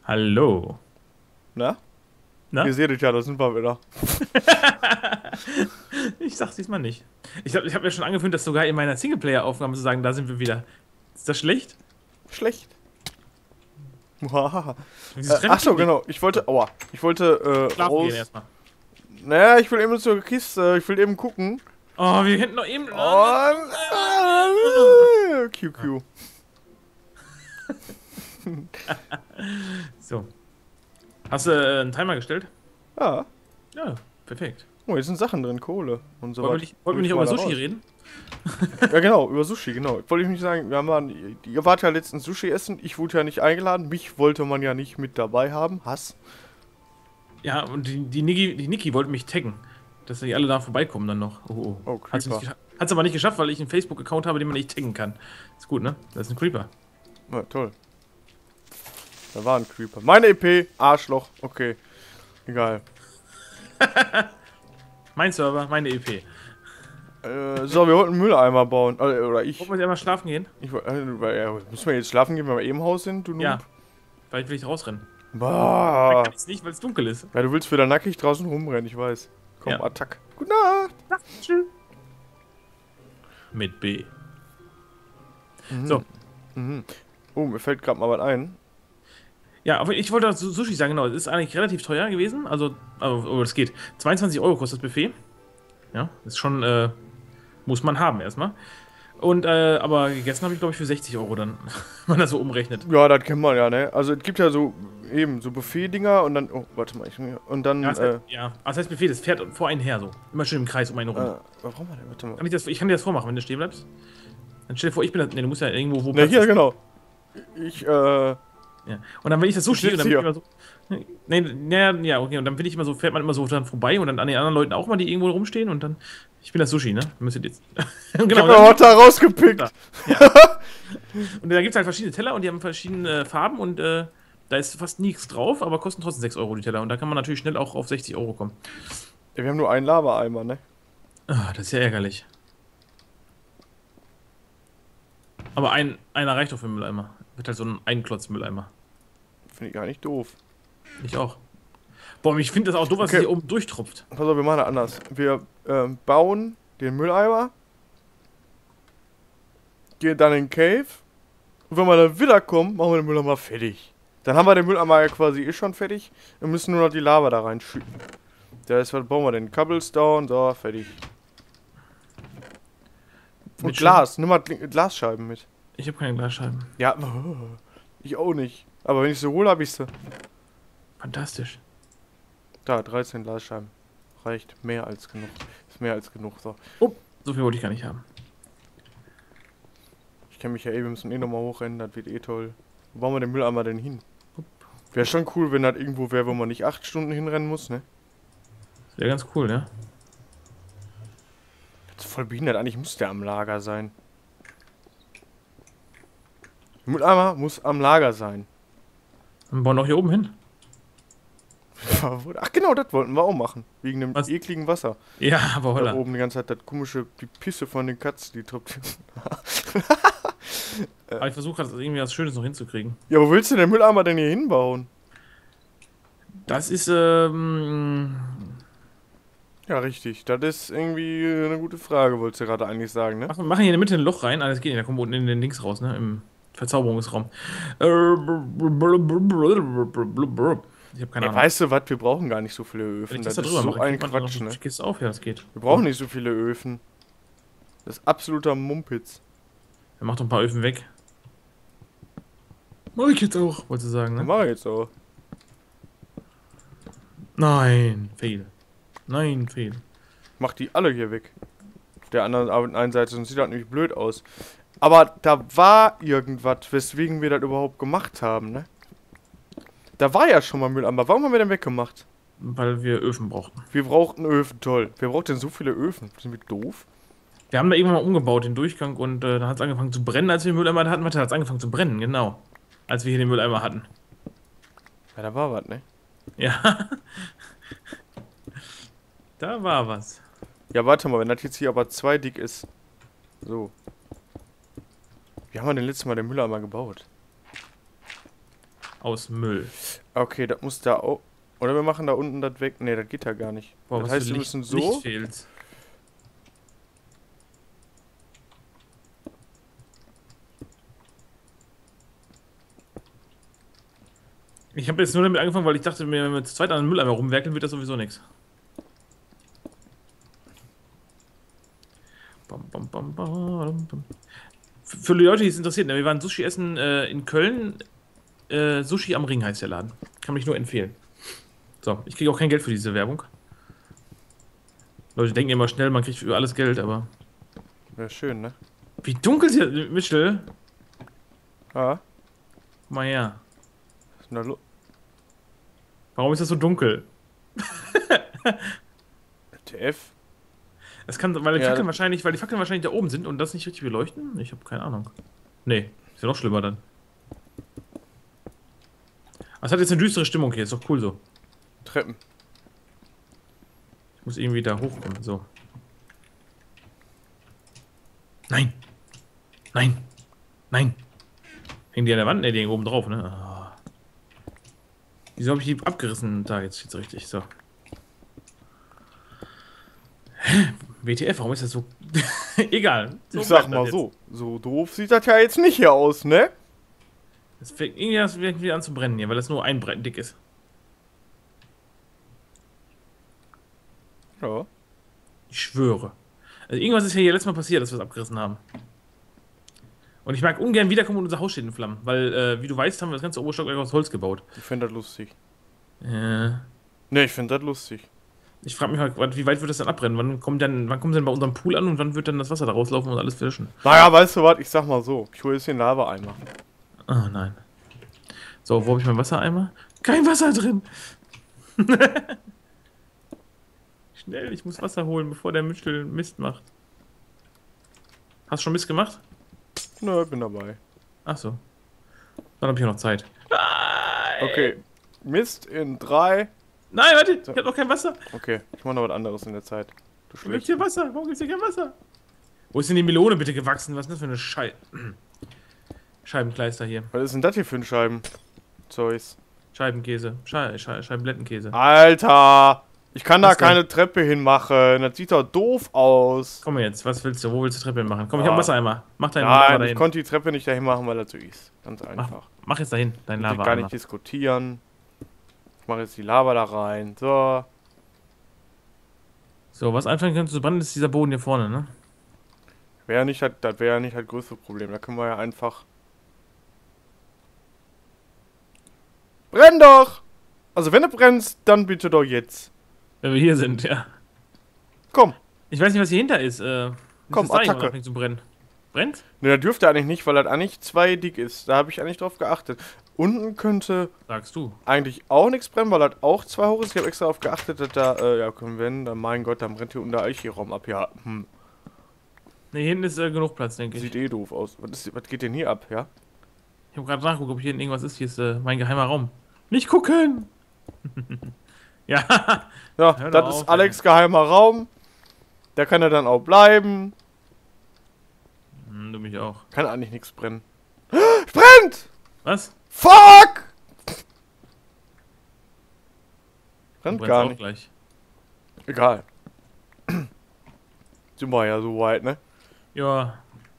Hallo. Na? Na? Ihr seht es ja, da sind wir wieder. Ich sag's diesmal nicht. Ich glaube, ich habe mir schon angewöhnt, das sogar in meiner Singleplayer-Aufnahme zu sagen, da sind wir wieder. Ist das schlecht? Schlecht. Muhahaha. Dieses Ach so, Fremdgehen. genau. Ich wollte Schlafen gehen raus. erstmal. Naja, ich will eben zur Kiste. Ich will eben gucken. Oh, wir hätten noch eben. Und. QQ. So. Hast du einen Timer gestellt? Ja. Ja, perfekt. Oh, hier sind Sachen drin, Kohle und so was. Wollten wir nicht über Sushi reden? Ja, genau, über Sushi, genau. Wollte ich nicht sagen, ihr wart ja letztens Sushi essen, ich wurde ja nicht eingeladen, mich wollte man ja nicht mit dabei haben. Hass. Ja, und die Niki wollte mich taggen. Dass die alle da vorbeikommen dann noch. Oh, Oh, oh. Creeper. Hat's aber nicht geschafft, weil ich einen Facebook-Account habe, den man nicht taggen kann. Ist gut, ne? Das ist ein Creeper. Ja, toll. Da war ein Creeper. Meine EP, Arschloch. Okay. Egal. Mein Server, meine EP. So, wir wollten einen Mülleimer bauen. Oder ich. Wollen wir jetzt einmal schlafen gehen? Müssen wir jetzt schlafen gehen, wenn wir im Haus sind, du Noob? Ja. Vielleicht will ich rausrennen. Dann kann Bah. ich's nicht, weil es dunkel ist. Ja, du willst wieder nackig draußen rumrennen, ich weiß. Komm, Ja. Attack. Gute Nacht. Ja, tschüss. Mit B. Mhm. So. Mhm. Oh, mir fällt gerade mal was ein. Ja, aber ich wollte dazu Sushi sagen, genau. Es ist eigentlich relativ teuer gewesen. Also, aber es geht. 22 Euro kostet das Buffet. Ja, ist schon, muss man haben erstmal. Und, aber gegessen habe ich, glaube ich, für 60 Euro dann, wenn man das so umrechnet. Ja, das kennt man ja, ne? Also es gibt ja so eben so Buffet-Dinger und dann. Oh, warte mal, und dann. Ja, das heißt Buffet, das fährt vor einen her so. Immer schön im Kreis um einen rum. Warum hat er? Warte mal. Ich kann dir das vormachen, wenn du stehen bleibst. Dann stell dir vor, ich bin da. Ne, du musst ja irgendwo, wo Ne, Platz hier, ist. genau. Ich, Ja. Und dann will ich das Sushi und sitz dann bin ich hier. immer so. Nee, ja, okay. Und dann bin ich immer so, fährt man immer so dann vorbei und dann an den anderen Leuten auch mal, die irgendwo rumstehen und dann. Ich bin das Sushi, ne? Müsstet jetzt. Ich hab Genau, mir Hotter rausgepickt. ja. Und da gibt es halt verschiedene Teller und die haben verschiedene Farben und da ist fast nichts drauf, aber kosten trotzdem 6 Euro die Teller. Und da kann man natürlich schnell auch auf 60 Euro kommen. Ja, wir haben nur einen Lava-Eimer, ne? Ah, das ist ja ärgerlich. Aber einer reicht doch für einen Mülleimer. Wird halt so ein Einklotz-Mülleimer. Finde ich gar nicht doof. Ich auch. Boah, ich finde das auch doof, was Okay. hier oben durchtropft. Pass auf, wir machen das anders. Wir bauen den Mülleimer, gehen dann in den Cave und wenn wir dann wiederkommen, machen wir den Mülleimer fertig. Dann haben wir den Mülleimer ja quasi eh schon fertig und müssen nur noch die Lava da reinschütten. Da ist, was bauen wir denn? Cobblestone, so, fertig. Und Mit Glas, nimm mal Glasscheiben mit. Ich habe keine Glasscheiben. Ja, ich auch nicht. Aber wenn ich sie hole, hab ich sie. Fantastisch. Da, 13 Glasscheiben. Reicht mehr als genug. Ist mehr als genug, so. Oh, so viel wollte ich gar nicht haben. Ich kenne mich ja eh, wir müssen eh nochmal hochrennen, das wird eh toll. Wo bauen wir den Mülleimer denn hin? Wäre schon cool, wenn das irgendwo wäre, wo man nicht 8 Stunden hinrennen muss, ne? Das wäre ganz cool, ne? Das ist voll behindert, eigentlich muss der am Lager sein. Der Mülleimer muss am Lager sein. Dann bauen wir auch hier oben hin. Ach genau, das wollten wir auch machen. Wegen dem Was? ekligen Wasser. Ja, aber Da holla. oben die ganze Zeit das komische, die Pisse von den Katzen, die tropft. Aber ich versuche gerade irgendwie was Schönes noch hinzukriegen. Ja, wo willst du den Mülleimer denn hier hinbauen? Das ist, Ja, richtig. Das ist irgendwie eine gute Frage, wolltest du gerade eigentlich sagen, ne? machen hier in der Mitte ein Loch rein. Alles geht nicht, da kommt unten in den Links raus, ne? Im Verzauberungsraum. Ich habe keine Ey, Ahnung. weißt du was, wir brauchen gar nicht so viele Wenn Öfen. ich Das das da ist drüber so mache, ein kriegt man Quatsch, noch ne? die Kiste auf, ja, das geht. Wir brauchen nicht so viele Öfen. Das ist absoluter Mumpitz. Er macht doch ein paar Öfen weg. Mach ich jetzt auch, wolltest du sagen, Das ne? mache ich jetzt auch. Nein, fail. Nein, fail. Mach die alle hier weg. Auf der einen Seite, sonst sieht das nämlich blöd aus. Aber da war irgendwas, weswegen wir das überhaupt gemacht haben, ne? Da war ja schon mal Mülleimer. Warum haben wir den weggemacht? Weil wir Öfen brauchten. Wir brauchten Öfen, toll. Wer braucht denn so viele Öfen? Sind wir doof? Wir haben da irgendwann mal umgebaut, den Durchgang, und dann hat es angefangen zu brennen, als wir den Mülleimer hatten. Warte, hat es angefangen zu brennen, genau. Als wir hier den Mülleimer hatten. Ja, da war was, ne? Ja. Da war was. Ja, warte mal, wenn das jetzt hier aber 2 dick ist. So. Wie haben wir denn letztes Mal den Mülleimer gebaut? aus Müll. Okay, das muss da auch... Oder wir machen da unten das weg. Ne, das geht ja gar nicht. Boah, das was heißt, für wir Licht, müssen so... Licht fehlt. Ich habe jetzt nur damit angefangen, weil ich dachte, wenn wir zu zweit an den Mülleimer rumwerkeln, wird das sowieso nichts. Für die Leute, die es interessiert, ne, wir waren Sushi essen in Köln. Sushi am Ring heißt der Laden. Kann mich nur empfehlen. So, ich kriege auch kein Geld für diese Werbung. Leute denken immer schnell, man kriegt für alles Geld, aber... Wäre schön, ne? Wie dunkel ist hier, Michel? Ah. Guck mal her. Was ist denn da los? Warum ist das so dunkel? TF? Das kann, weil die Ja, Fackeln wahrscheinlich da oben sind und das nicht richtig beleuchten? Ich habe keine Ahnung. Nee, ist ja noch schlimmer dann. Es hat jetzt eine düstere Stimmung hier, ist doch cool so. Treppen. Ich muss irgendwie da hochkommen, so. Nein! Nein! Nein! Hängen die an der Wand? Ne, die hängen oben drauf, ne? Ah. Wieso habe ich die abgerissen? Da, jetzt steht's richtig, so. Hä? WTF, warum ist das so... Egal. So Ich sag bleibt mal das so. So doof sieht das ja jetzt nicht hier aus, ne? Es fängt irgendwie wieder an zu brennen hier, weil das nur ein Brett dick ist. Ja. Ich schwöre. Also irgendwas ist ja hier letztes Mal passiert, dass wir es abgerissen haben. Und ich mag ungern wiederkommen und unser Haus steht in Flammen. Weil, wie du weißt, haben wir das ganze Oberstockwerk aus Holz gebaut. Ich finde das lustig. Äh, Ne, ich finde das lustig. Ich frage mich halt, wie weit wird das dann abbrennen? Wann kommt denn bei unserem Pool an und wann wird dann das Wasser da rauslaufen und alles fischen? Naja, weißt du was? Ich sag mal so. Ich hole jetzt den Lava-Eimer. Ah, nein. So, wo habe ich meinen Wassereimer? Kein Wasser drin! Schnell, ich muss Wasser holen, bevor der Mitchell Mist macht. Hast du schon Mist gemacht? Nö, bin dabei. Ach so. Dann habe ich noch Zeit. Okay. Mist in 3. Nein, warte, ich habe noch kein Wasser. Okay, ich mach noch was anderes in der Zeit. Du Wo gibt's schlecht. hier Wasser? Warum gibt's hier kein Wasser? Wo ist denn die Melone bitte gewachsen? Was ist das für eine Scheibenkleister hier? Was ist denn das hier für ein Scheiben? Zeus. Scheibenkäse. Scheibenblättenkäse. Alter! Ich kann da Was denn? keine Treppe hinmachen. Das sieht doch doof aus. Komm jetzt, was willst du? Wo willst du Treppe machen? Komm, ich hab einen Wassereimer. Mach deinen Nein, Lava ich dahin. konnte die Treppe nicht dahin machen, weil das so ist. Ganz einfach. Mach jetzt dahin, dein Ich will Lava. gar nicht diskutieren. Ich mache jetzt die Lava da rein. So. So, was anfangen könnte zu brennen, ist dieser Boden hier vorne, ne? Wäre nicht halt, das wäre ja nicht das größte Problem. Da können wir ja einfach. Brenn doch! Also wenn du brennst, dann bitte doch jetzt. Wenn wir hier sind, ja. Komm. Ich weiß nicht, was hier hinter ist. Komm, Attacke. Anfängt zu brennen. Brennt? Ne, das dürfte eigentlich nicht, weil das eigentlich 2 dick ist. Da habe ich eigentlich drauf geachtet. Unten könnte Sagst du. eigentlich auch nichts brennen, weil das auch 2 hoch ist. Ich habe extra darauf geachtet, dass da, ja, können wir, dann, mein Gott, dann brennt hier unter Eichraum ab. Ja, Ne, hier hinten ist genug Platz, denke ich. sieht eh doof aus. Was geht denn hier ab, ja? Ich habe gerade nachgeguckt, ob hier hinten irgendwas ist. Hier ist mein geheimer Raum. Nicht gucken! Ja. Ja, Hör doch das ist auf, Alex' geheimer Raum. Da kann er dann auch bleiben. Du mich auch. Kann eigentlich nichts brennen. Es brennt! Was? Fuck! Du Brennt brennst gar auch nicht. gleich. Egal. Sind wir ja so weit, ne? Ja.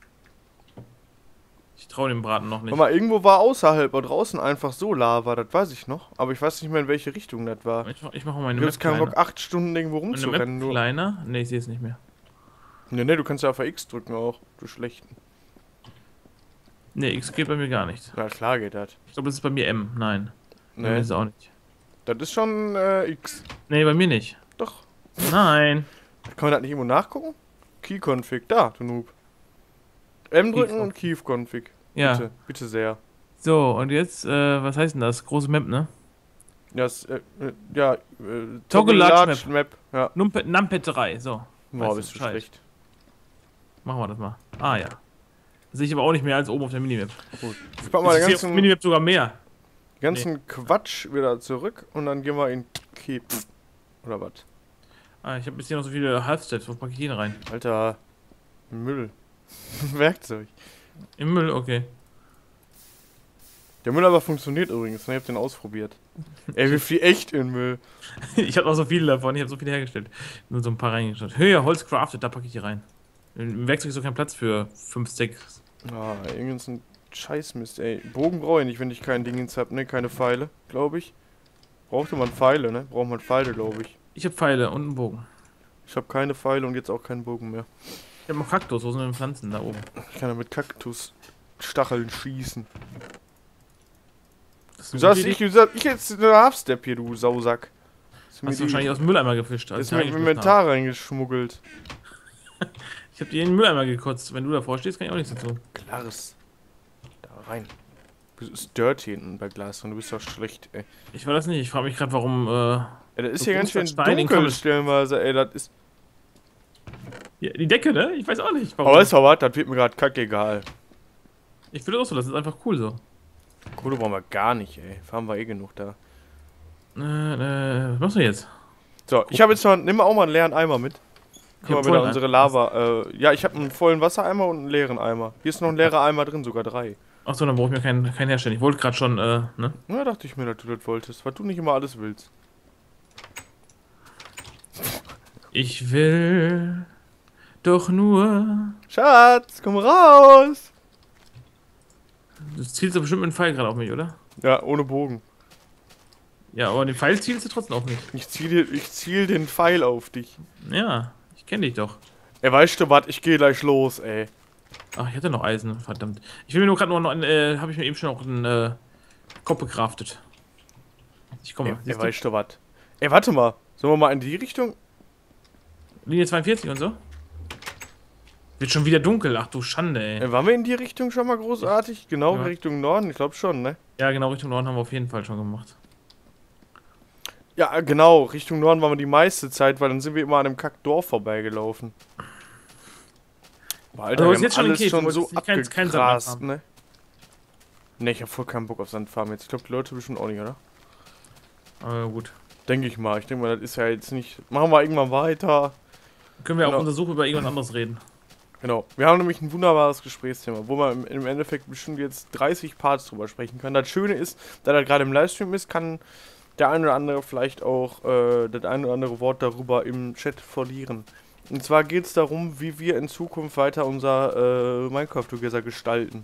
Ich traue dem Braten noch nicht. Guck mal, irgendwo war außerhalb oder draußen einfach so Lava, das weiß ich noch. Aber ich weiß nicht mehr, in welche Richtung das war. Ich mache meine Du hast Map keinen kleiner. Bock, 8 Stunden irgendwo Meine rumzurennen. Map Nur. kleiner? Ne, ich sehe es nicht mehr. Ne, du kannst ja auf X drücken auch. Du Schlechten. Ne, X geht bei mir gar nicht. Na klar geht das. Ich glaube, das ist bei mir M. Nein. Ne, Nee, ist es auch nicht. das ist schon X. Nee, bei mir nicht. Doch. Nein. Kann man das nicht irgendwo nachgucken? Key-Config, da, du Noob. M drücken und Key-Config. Ja. Bitte, bitte sehr. So, und jetzt, was heißt denn das? Große Map, ne? Das, ja, Toggle Large Map. Ja. Numpad 3, so. Boah, Weißt bist du Bescheid. schlecht. Machen wir das mal. Ah, ja. Das sehe ich aber auch nicht mehr als oben auf der Minimap. Gut. Ich pack mal Ich den sehe auf der ganzen, Minimap sogar mehr. Quatsch wieder zurück und dann gehen wir in Keep. Oder was? Ah, ich habe bis hier noch so viele Half-Steps. Wo packe ich den rein? Alter, Müll. Werkzeug. Im Müll, okay. Der Mülleimer funktioniert übrigens, ne? Ich hab den ausprobiert. Er wirft die echt in den Müll. Ich habe auch so viele davon, ich habe so viele hergestellt. Nur so ein paar reingestellt. Höher, Holz crafted, da packe ich die rein. Im Werkzeug ist so kein Platz für 5 Stacks. Ah, irgend so ein Scheißmist, ey. Bogen brauche ich nicht, wenn ich kein Dingens hab, ne? Keine Pfeile, glaube ich. Brauchte man Pfeile, ne? Braucht man Pfeile, glaube ich. Ich habe Pfeile und einen Bogen. Ich habe keine Pfeile und jetzt auch keinen Bogen mehr. Ich habe noch Kaktus, wo sind denn Pflanzen da oben? Ich kann ja mit Kaktusstacheln schießen. Das Du ist eine sagst, gute Idee. ich jetzt eine Half-Step hier, du Sausack. Hast du wahrscheinlich aus dem Mülleimer gefischt. Ist mir im Inventar reingeschmuggelt. Ich habe dir in den Mülleimer gekotzt. Wenn du davor stehst, kann ich auch nichts dazu. Glas. Da rein. Du bist dirty hinten bei Glas und du bist doch schlecht, ey. Ich war das nicht. Ich frage mich gerade, warum. Ja, das ist so hier ganz schön Stein in dunkel Kommen- stellenweise, ey. Das ist. Ja, die Decke, ne? Ich weiß auch nicht, warum. Aber weißt du was? Das wird mir gerade kackegal. Ich würde auch so, das ist einfach cool so. Kohle brauchen wir gar nicht, ey. Fahren wir eh genug da. Was machst du jetzt? So, ich habe jetzt noch. Nimm mal auch mal einen leeren Eimer mit. Guck mal wieder unsere Lava. Ja, ich habe einen vollen Wassereimer und einen leeren Eimer. Hier ist noch ein leerer Eimer drin, sogar 3. Achso, dann brauche ich mir keinen herstellen. Ich wollte gerade schon, ne? Na, dachte ich mir, dass du das wolltest, weil du nicht immer alles willst. Ich will doch nur. Schatz, komm raus! Du zielst doch bestimmt mit dem Pfeil gerade auf mich, oder? Ja, ohne Bogen. Ja, aber den Pfeil zielst du trotzdem auf mich. Ich ziel den Pfeil auf dich. Ja, ich kenne dich doch. Ey, weißt du was? Ich gehe gleich los, ey. Ach, ich hatte noch Eisen, verdammt. Ich will mir nur gerade noch habe ich mir eben schon noch einen Kopf gecraftet. Ich komme. Ey, weißt du was? Ey, warte mal. Sollen wir mal in die Richtung? Linie 42 und so? Wird schon wieder dunkel. Ach du Schande, ey. Ey, waren wir in die Richtung schon mal großartig? Genau, Ja. Richtung Norden? Ich glaube schon, ne? Ja, genau, Richtung Norden haben wir auf jeden Fall schon gemacht. Ja, genau. Richtung Norden waren wir die meiste Zeit, weil dann sind wir immer an einem Kackdorf vorbeigelaufen. Boah, Alter, Also, wir ist haben jetzt schon alles okay, schon du so wolltest nicht kein Sand mehr abgegrast, haben. ne? Ne, ich hab voll keinen Bock auf Sandfarm jetzt. Ich glaube, die Leute bestimmt auch nicht, oder? Gut. Denke ich mal. Ich denke mal, das ist ja jetzt nicht... Machen wir irgendwann weiter. Können wir Genau. auf unserer Suche über irgendwas anderes reden. Genau. Wir haben nämlich ein wunderbares Gesprächsthema, wo man im Endeffekt bestimmt jetzt 30 Parts drüber sprechen kann. Das Schöne ist, da das gerade im Livestream ist, kann der ein oder andere vielleicht auch das ein oder andere Wort darüber im Chat verlieren. Und zwar geht es darum, wie wir in Zukunft weiter unser Minecraft Together gestalten.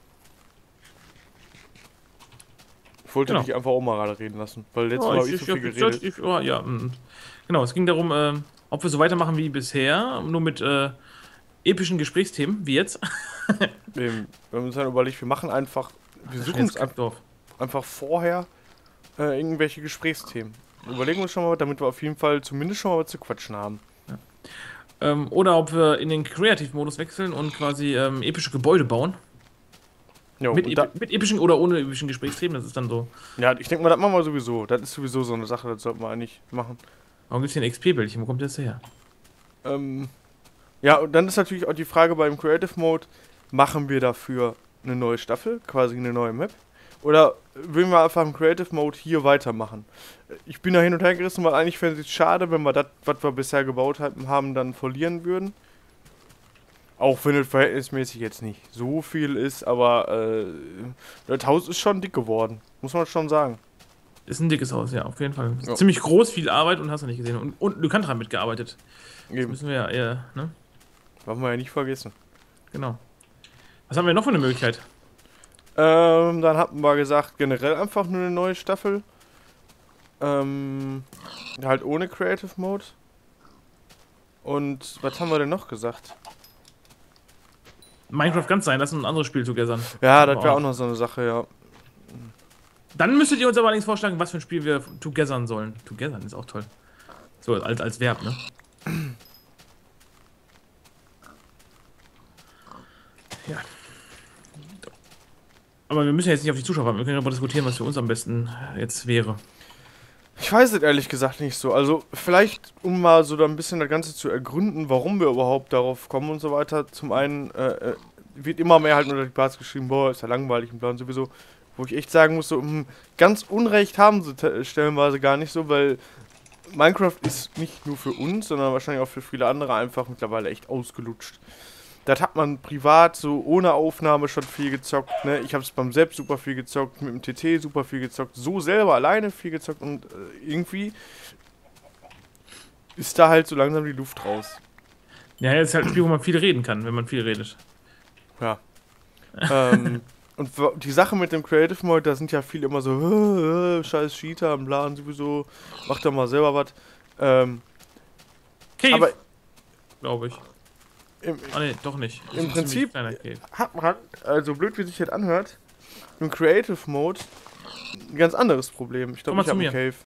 Ich wollte dich einfach auch mal gerade reden lassen, weil letztes Mal habe ich so viel geredet. Genau, es ging darum, ob wir so weitermachen wie bisher, nur mit epischen Gesprächsthemen, wie jetzt. Wir haben uns dann überlegt, wir machen einfach, wir suchen uns einfach vorher irgendwelche Gesprächsthemen. Überlegen uns schon mal, damit wir auf jeden Fall zumindest schon mal was zu quatschen haben. Oder ob wir in den Creative-Modus wechseln und quasi epische Gebäude bauen. Jo, Mit epischen oder ohne epischen Gesprächsthemen, das ist dann so. Ja, ich denke mal, das machen wir sowieso. Das ist sowieso so eine Sache, das sollten wir eigentlich machen. Warum gibt es hier ein XP-Bildchen? Wo kommt das her? Ja, und dann ist natürlich auch die Frage beim Creative Mode, machen wir dafür eine neue Staffel, quasi eine neue Map? Oder will wir einfach im Creative Mode hier weitermachen? Ich bin da hin und her gerissen, weil eigentlich fände ich es schade, wenn wir das, was wir bisher gebaut haben, dann verlieren würden. Auch wenn es verhältnismäßig jetzt nicht so viel ist, aber das Haus ist schon dick geworden, muss man schon sagen. Ist ein dickes Haus, ja, auf jeden Fall. Ja. Ziemlich groß, viel Arbeit und hast du nicht gesehen. Und Lucan dran mitgearbeitet. Das Eben. müssen wir ja eher, ne? Wollen wir ja nicht vergessen. Genau. Was haben wir noch für eine Möglichkeit? Dann hatten wir gesagt, generell einfach nur eine neue Staffel. Halt ohne Creative Mode. Und was haben wir denn noch gesagt? Minecraft ganz sein lassen und ein anderes Spiel zu gässern. Ja, das wäre auch noch so eine Sache, ja. Dann müsstet ihr uns aber allerdings vorschlagen, was für ein Spiel wir together sollen. Together ist auch toll. So, als Verb, ne? Ja. Aber wir müssen jetzt nicht auf die Zuschauer warten. Wir können aber diskutieren, was für uns am besten jetzt wäre. Ich weiß es ehrlich gesagt nicht so. Also, vielleicht, um mal so da ein bisschen das Ganze zu ergründen, warum wir überhaupt darauf kommen und so weiter. Zum einen wird immer mehr halt unter die Parts geschrieben, boah, ist ja langweilig und bla und sowieso. Wo ich echt sagen muss, so, ganz Unrecht haben sie stellenweise gar nicht so, weil Minecraft ist nicht nur für uns, sondern wahrscheinlich auch für viele andere einfach mittlerweile echt ausgelutscht. das hat man privat so ohne Aufnahme schon viel gezockt, ne? Ich habe es beim Sepp super viel gezockt, mit dem TT super viel gezockt, so selber alleine viel gezockt und irgendwie ist da halt so langsam die Luft raus. Ja, jetzt ist halt ein Spiel, wo man viel reden kann, wenn man viel redet. Ja. Und die Sache mit dem Creative Mode, da sind ja viele immer so, scheiß Cheater im Laden sowieso, mach doch mal selber was. Cave, aber glaube ich. Nee, doch nicht. Im Prinzip hat man, also blöd wie sich das anhört, im Creative Mode ein ganz anderes Problem. Ich glaube, ich habe einen Cave.